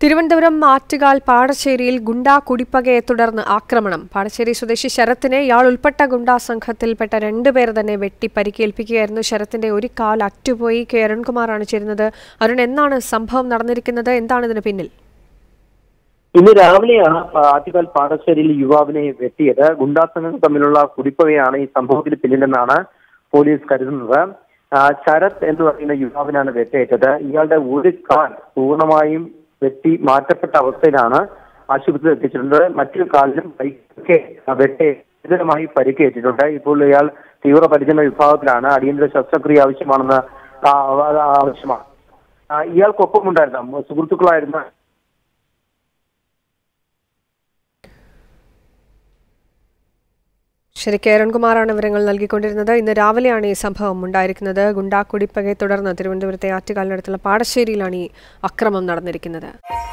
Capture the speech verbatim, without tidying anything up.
തിരുവനന്തപുരം ആറ്റുകാൽ പാടശ്ശേരിയിൽ ഗുണ്ടാ കുടിപ്പകയെ തുടർന്ന് ആക്രമണം. പാടശ്ശേരി സ്വദേശി ശരത്തിനെ ഇയാൾ ഉൾപ്പെട്ട ഗുണ്ടാ സംഘത്തിൽപ്പെട്ട രണ്ടുപേർ തന്നെ വെട്ടി പരിക്കേൽപ്പിക്കുകയായിരുന്നു. ശരത്തിന്റെ ഒരു കാൽ അറ്റുപോയി. കെ അരുൺകുമാറാണ് ചേരുന്നത്. അരുൺ, എന്നാണ് സംഭവം നടന്നിരിക്കുന്നത്? എന്താണ് ഇതിന് പിന്നിൽ? ഇന്ന് രാവിലെയാണ് ആറ്റുകാൽ പാടശ്ശേരിയിൽ യുവാവിനെ വെട്ടിയത്. ഗുണ്ടാ സംഘങ്ങൾ തമ്മിലുള്ള കുടിപ്പകയാണ് ഈ സംഭവത്തിന് പിന്നിലെന്നാണ് പോലീസ് കരുതുന്നത്. ശരത് എന്ന് പറയുന്ന യുവാവിനാണ് വെട്ടേറ്റത്. ഇയാളുടെ ഒരു കാൽ പൂർണ്ണമായും വെട്ടി മാറ്റപ്പെട്ട അവസ്ഥയിലാണ് ആശുപത്രിയിൽ എത്തിച്ചിട്ടുണ്ട്. മറ്റൊരു കാലിലും പരിക്ക് വെട്ടി ഗുരുതരമായി പരിക്കേറ്റിട്ടുണ്ട്. ഇപ്പോൾ ഇയാൾ തീവ്രപരിചരണ വിഭാഗത്തിലാണ്. അടിയന്തര ശസ്ത്രക്രിയ ആവശ്യമാണെന്ന് ആവശ്യമാണ്. ഇയാൾക്കൊപ്പമുണ്ടായിരുന്ന സുഹൃത്തുക്കളായിരുന്ന ശരി, കെ അരുൺകുമാറാണ് വിവരങ്ങൾ നൽകിക്കൊണ്ടിരുന്നത്. ഇന്ന് രാവിലെയാണ് ഈ സംഭവം ഉണ്ടായിരിക്കുന്നത്. ഗുണ്ടാ കുടിപ്പകയെ തുടർന്ന് തിരുവനന്തപുരത്തെ ആറ്റുകാലിനടുത്തുള്ള പാടശ്ശേരിയിലാണ് ഈ അക്രമം നടന്നിരിക്കുന്നത്.